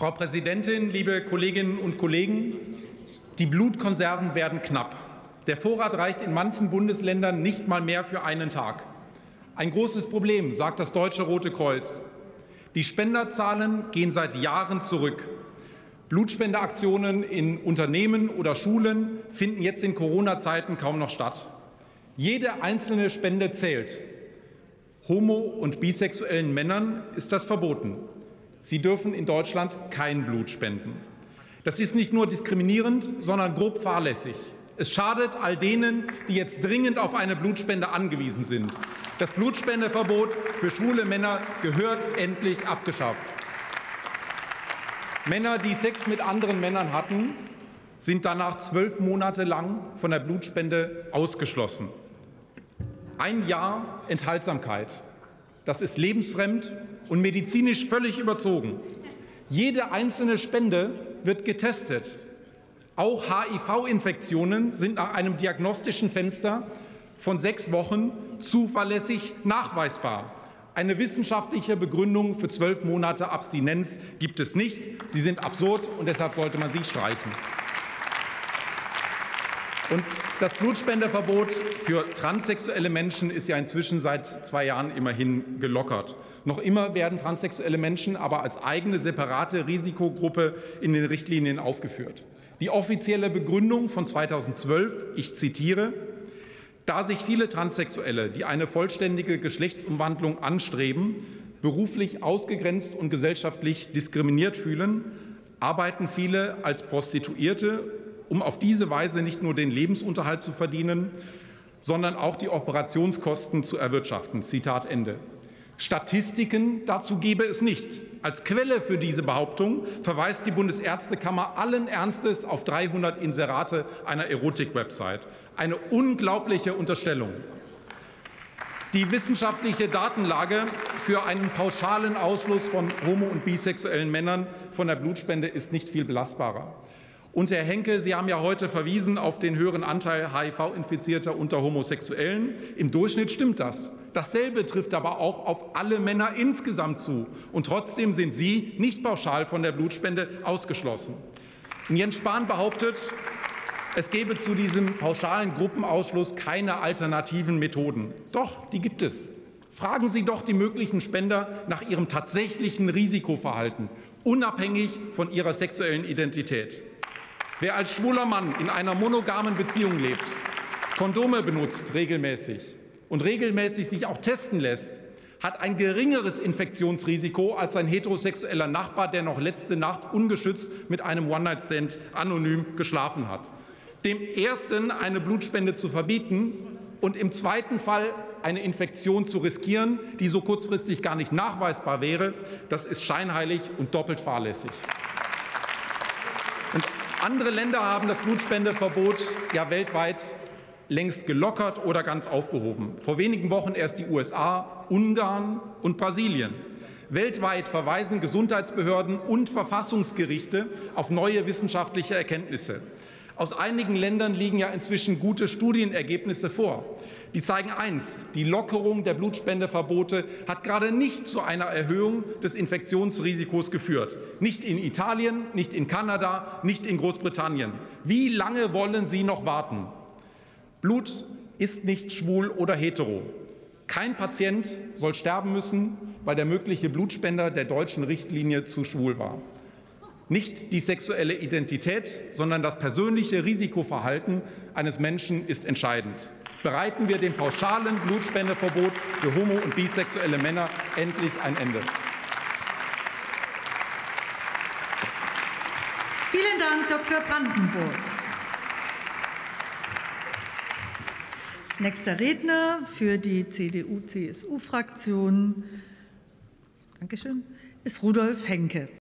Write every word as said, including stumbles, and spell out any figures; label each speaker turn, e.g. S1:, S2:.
S1: Frau Präsidentin, liebe Kolleginnen und Kollegen! Die Blutkonserven werden knapp. Der Vorrat reicht in manchen Bundesländern nicht mal mehr für einen Tag. Ein großes Problem, sagt das Deutsche Rote Kreuz. Die Spenderzahlen gehen seit Jahren zurück. Blutspendeaktionen in Unternehmen oder Schulen finden jetzt in Corona-Zeiten kaum noch statt. Jede einzelne Spende zählt. Homo- und bisexuellen Männern ist das verboten. Sie dürfen in Deutschland kein Blut spenden. Das ist nicht nur diskriminierend, sondern grob fahrlässig. Es schadet all denen, die jetzt dringend auf eine Blutspende angewiesen sind. Das Blutspendeverbot für schwule Männer gehört endlich abgeschafft. Männer, die Sex mit anderen Männern hatten, sind danach zwölf Monate lang von der Blutspende ausgeschlossen. Ein Jahr Enthaltsamkeit. Das ist lebensfremd und medizinisch völlig überzogen. Jede einzelne Spende wird getestet. Auch H I V-Infektionen sind nach einem diagnostischen Fenster von sechs Wochen zuverlässig nachweisbar. Eine wissenschaftliche Begründung für zwölf Monate Abstinenz gibt es nicht. Sie sind absurd, und deshalb sollte man sie streichen. Und das Blutspendeverbot für transsexuelle Menschen ist ja inzwischen seit zwei Jahren immerhin gelockert. Noch immer werden transsexuelle Menschen aber als eigene separate Risikogruppe in den Richtlinien aufgeführt. Die offizielle Begründung von zweitausendzwölf, ich zitiere: Da sich viele Transsexuelle, die eine vollständige Geschlechtsumwandlung anstreben, beruflich ausgegrenzt und gesellschaftlich diskriminiert fühlen, arbeiten viele als Prostituierte, um auf diese Weise nicht nur den Lebensunterhalt zu verdienen, sondern auch die Operationskosten zu erwirtschaften. Zitat Ende. Statistiken dazu gebe es nicht. Als Quelle für diese Behauptung verweist die Bundesärztekammer allen Ernstes auf dreihundert Inserate einer Erotik-Website. Eine unglaubliche Unterstellung. Die wissenschaftliche Datenlage für einen pauschalen Ausschluss von homo- und bisexuellen Männern von der Blutspende ist nicht viel belastbarer. Und Herr Henke, Sie haben ja heute verwiesen auf den höheren Anteil H I V-Infizierter unter Homosexuellen. Im Durchschnitt stimmt das. Dasselbe trifft aber auch auf alle Männer insgesamt zu. Und trotzdem sind Sie nicht pauschal von der Blutspende ausgeschlossen. Und Jens Spahn behauptet, es gebe zu diesem pauschalen Gruppenausschluss keine alternativen Methoden. Doch, die gibt es. Fragen Sie doch die möglichen Spender nach ihrem tatsächlichen Risikoverhalten, unabhängig von ihrer sexuellen Identität. Wer als schwuler Mann in einer monogamen Beziehung lebt, Kondome benutzt regelmäßig und regelmäßig sich auch testen lässt, hat ein geringeres Infektionsrisiko als ein heterosexueller Nachbar, der noch letzte Nacht ungeschützt mit einem One-Night-Stand anonym geschlafen hat. Dem ersten eine Blutspende zu verbieten und im zweiten Fall eine Infektion zu riskieren, die so kurzfristig gar nicht nachweisbar wäre, das ist scheinheilig und doppelt fahrlässig. Und andere Länder haben das Blutspendeverbot ja weltweit längst gelockert oder ganz aufgehoben. Vor wenigen Wochen erst die U S A, Ungarn und Brasilien. Weltweit verweisen Gesundheitsbehörden und Verfassungsgerichte auf neue wissenschaftliche Erkenntnisse. Aus einigen Ländern liegen ja inzwischen gute Studienergebnisse vor. Die zeigen eins: Die Lockerung der Blutspendeverbote hat gerade nicht zu einer Erhöhung des Infektionsrisikos geführt. Nicht in Italien, nicht in Kanada, nicht in Großbritannien. Wie lange wollen Sie noch warten? Blut ist nicht schwul oder hetero. Kein Patient soll sterben müssen, weil der mögliche Blutspender der deutschen Richtlinie zu schwul war. Nicht die sexuelle Identität, sondern das persönliche Risikoverhalten eines Menschen ist entscheidend. Bereiten wir dem pauschalen Blutspendeverbot für homo- und bisexuelle Männer endlich ein Ende.
S2: Vielen Dank, Doktor Brandenburg. Nächster Redner für die C D U C S U-Fraktion, Dankeschön, ist Rudolf Henke.